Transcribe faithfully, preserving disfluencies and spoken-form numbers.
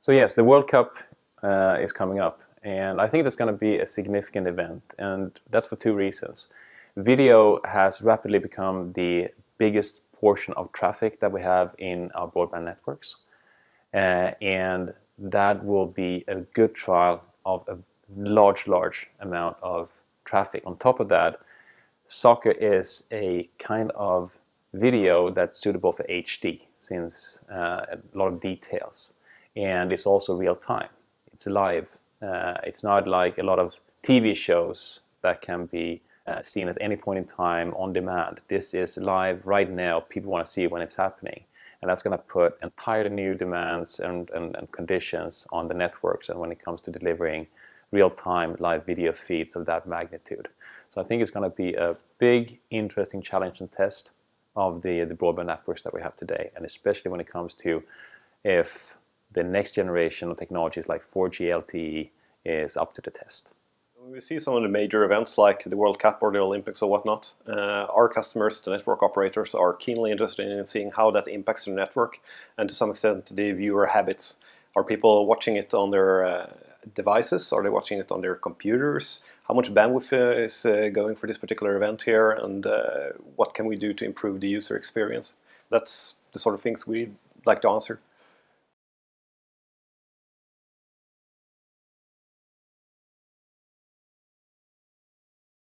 So yes, the World Cup uh, is coming up, and I think that's going to be a significant event, and that's for two reasons. Video has rapidly become the biggest portion of traffic that we have in our broadband networks, uh, and that will be a good trial of a large, large amount of traffic. On top of that, soccer is a kind of video that's suitable for H D, since uh, a lot of details, and it's also real time. It's live. Uh, it's not like a lot of T V shows that can be uh, seen at any point in time on demand. This is live right now. People want to see when it's happening, and that's going to put entirely new demands and, and, and conditions on the networks, and when it comes to delivering real-time live video feeds of that magnitude. So I think it's going to be a big, interesting challenge and test of the, the broadband networks that we have today, and especially when it comes to if the next generation of technologies like four G L T E is up to the test. We see some of the major events like the World Cup or the Olympics or whatnot. Uh, our customers, the network operators, are keenly interested in seeing how that impacts the network and to some extent the viewer habits. Are people watching it on their uh, devices? Are they watching it on their computers? How much bandwidth uh, is uh, going for this particular event here, and uh, what can we do to improve the user experience? That's the sort of things we'd like to answer.